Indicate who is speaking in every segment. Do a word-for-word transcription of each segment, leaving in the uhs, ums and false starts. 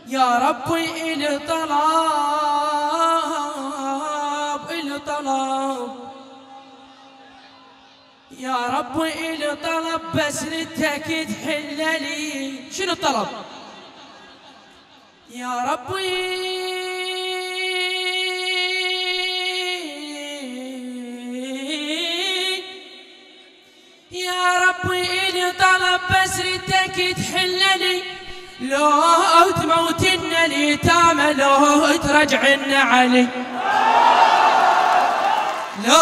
Speaker 1: يا ربي إلي طلب إلي طلب يا ربي إلي طلب بس ردك تحل لي. شنو الطلب؟ يا ربي يا ربي إلي طلب بس ردك تحل لي. لو تموتنا اليتامى لو ترجعنا علي. لو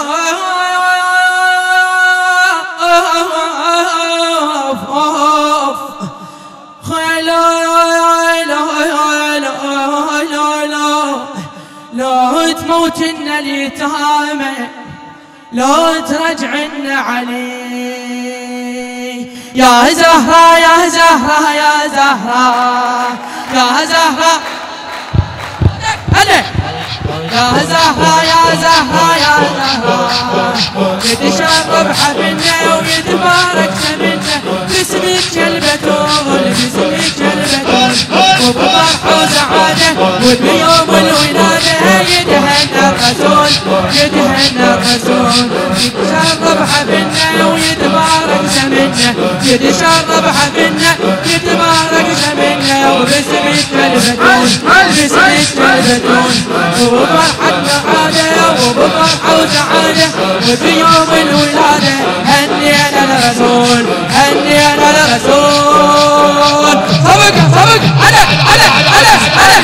Speaker 1: لو تموتنا اليتامى لو ترجعنا علي. يا زهرة يا زهرة يا زهرة يا زهرة هلا يا زهرة يا زهرة يا زهرة يتشرب حفلنا ويتبارك سمنا باسمك البتول باسمك البتول وبفرحة وسعادة وبيوم الولادة يدهن الرسول يدهن الرسول يتشرب حفلنا ويتبارك سمنا يتشرب حفلنا يتبارك سمنا وباسمك البتول باسمك البتول وبفرحة وسعادة وبفرحة وسعادة وبيوم الولادة هنينا الرسول هنينا الرسول. صبق صبق على على على على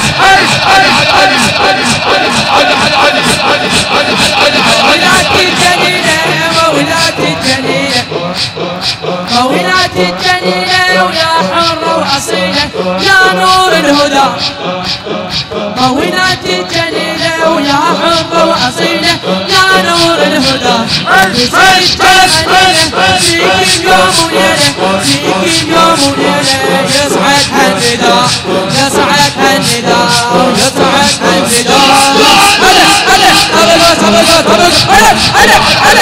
Speaker 1: مولاتي الجليلة مولاتي الجليلة مولاتي الجليلة ويا حرة وأصيلة يا نور الهدى. مولاتي الجليلة ويا حرة وأصيلة يا نور الهدى. فيك يوم وليلة فيك يوم وليلة يسعد هالنداء يسعد هالنداء يسعد هالنداء. هلا هلا هلا صبر صبر هلا هلا هلا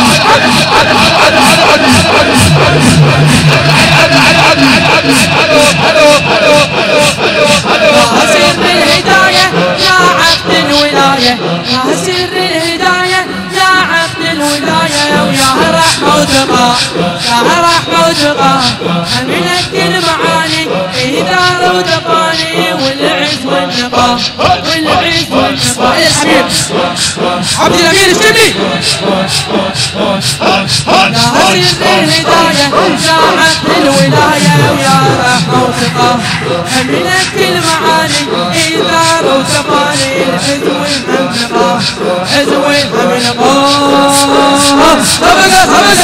Speaker 1: يا سر الهداية يا عقد الولاية يا سر الهداية يا عقد الولاية ويا رحمة وتقى يا رحمة وتقى حملت المعاني إدارة وتقاني والعز والنقاء والعز والنقاء. يا الحبيب عبد الأمير الشبلي يا سر الهداية يا عقد الولاية ويا رحمة وتقى حملت المعاني إدارة وتقاني العز والنقاء عز والنقاء. صبقة صبقة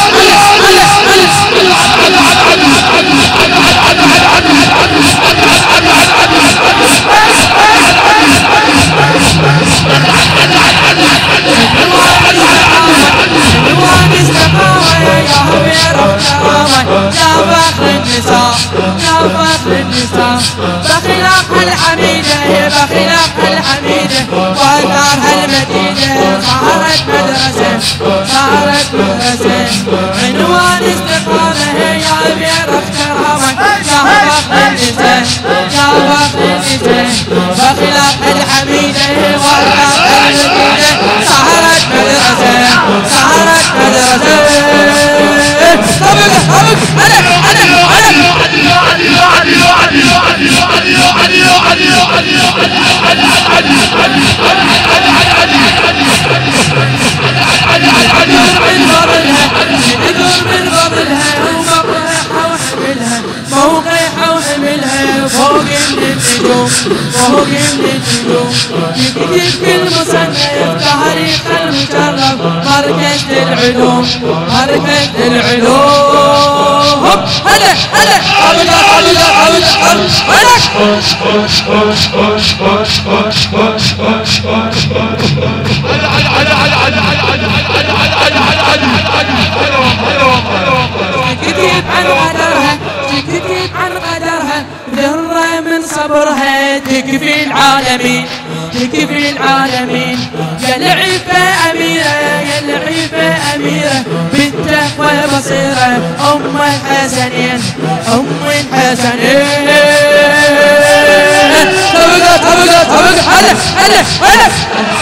Speaker 1: بخلاف الحميدة بخلاف الحميدة وأثارها المدينة صارت مدرسة صارت مدرسة عنوان استقامة يا أمير احترامك يا فخر النساء يا فخر النساء. بخلاف الحميدة وأثارها المدينة صارت مدرسة صارت مدرسة. طبق طبق هلا هلا موقعها وحملها فوق النجوم فوق النجوم. يكتب في المصنف تاريخ المشرف مركز العلوم مركز العلوم. هلا هلا حولنا حولنا حولنا حولنا تكتب عن قدرها تكتب عن قدرها ذرة من صبرها تكفي العالمين تكفي العالمين. يا العفة أميرة يا العفة أميرة بنته وبصيرة أم الحسنين أم الحسنين. هلا هلا هلا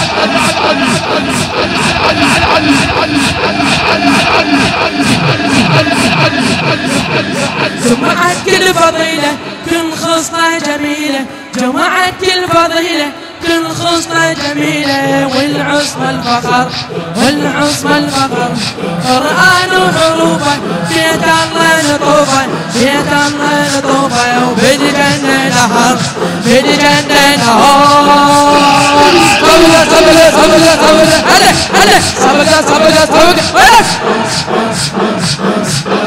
Speaker 1: جمعت كل فضيلة كل خصلة جميلة، جمعت كل فضيلة كل خصلة جميلة، والعصمة الفخر والعصمة الفخر قرآن وحروفه بيت الله لطوفه بيت الله لطوفه وبالجنة نهر بالجنة نهر صبقة صبقة صبقة صبقة هلا هلا صبقة صبقة صبقة